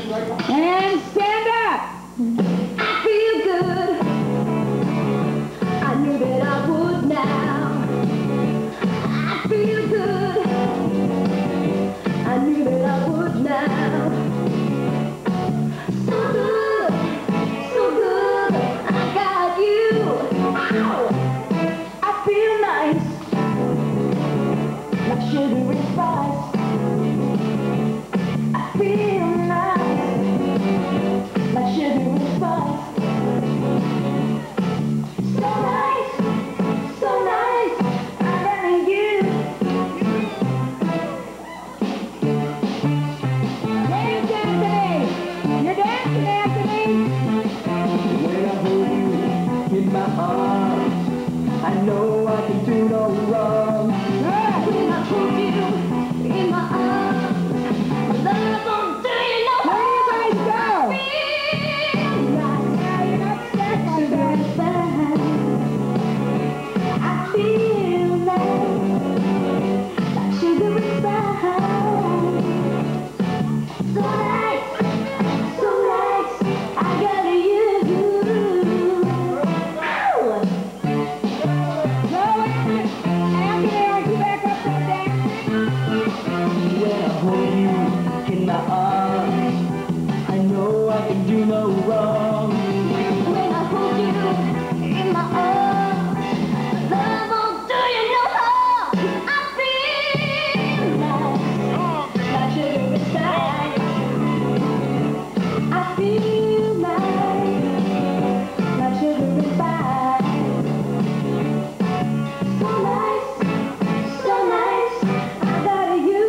And stand up. I feel good. I knew that I would now. I feel good. I knew that I would now. So good, so good. I got you. Ow. I feel nice, like sugar and spice. I feel nice, like sugar and spice. So nice, so nice. I got you. Dance, Anthony. You're dancing, Anthony. When I hold you in my arms, I know I can do no wrong. When I hold you in my arms, love won't do you no Where harm. do you guys go? I feel nice, like sugar and spice. So nice, so nice. I got you. Ow. No, wait a minute. Anthony, aren't you back up there dancing? When I hold you in my arms, I know I can do no wrong. When I hold you in my arms, love won't do you no harm. I feel nice, like sugar and spice. I feel nice, like sugar and spice. So nice, so nice. I got you.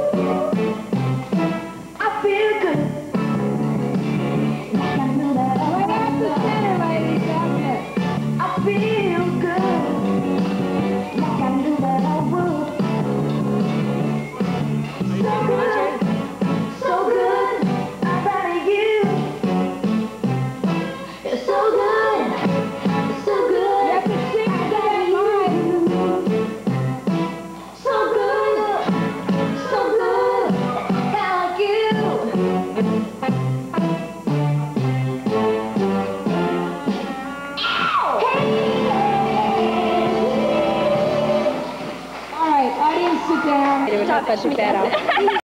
I feel good. Like I know that I Right at the center, ladies, down there. I feel good, like I knew that I would. So good, so good, I got you. It's so good, so good, You have to sing I to got that you. line. So good, so good, I got you. All right, audience, sit down. It would help us with that out.